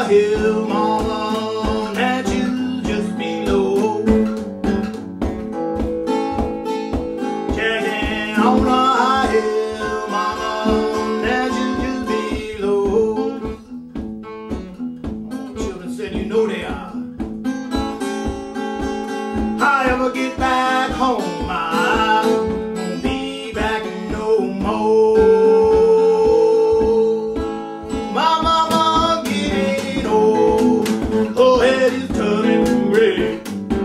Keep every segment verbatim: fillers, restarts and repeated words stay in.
hill, mama, that you just below. Checking on a high hill, mama, that you just below. Oh, children said you know they are. I ever get back home, I won't be back no more. My mama getting old, her head is turning gray.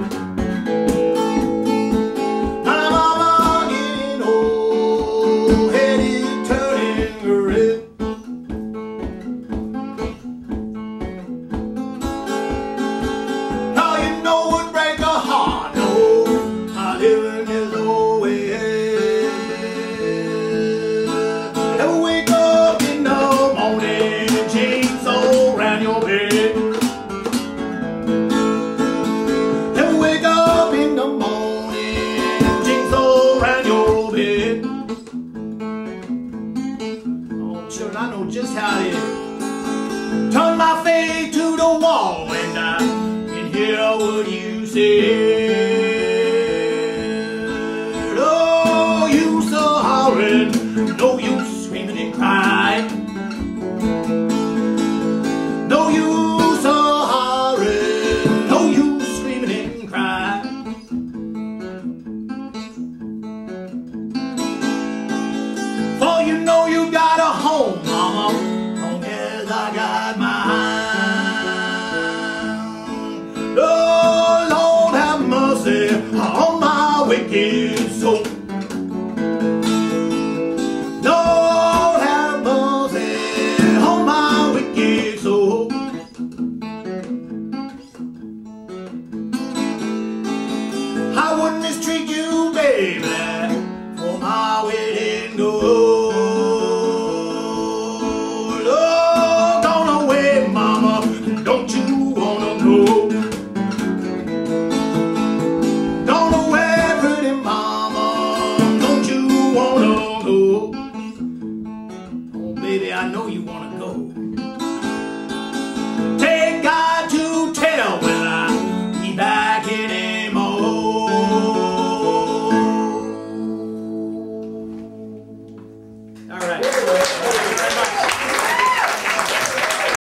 My mama getting old, head is turning gray. Now you know what break a heart, no, my living is always. Never wake up in the morning and chainsaw around your bed. Never wake up in the morning and chainsaw around your bed. Oh, children, I know just how it is. Turn my face to the wall and I can hear what you say. Oh, you so Hollerin, no use screaming and crying. No use so Hollerin, no use screaming and crying. For you know you got a home, mama, long as I got mine. Oh, Lord have mercy on my wicked soul. Lord have mercy on my wicked soul. I wouldn't mistreat you, baby, for my wedding gold. Oh, gone away, mama, don't you wanna know?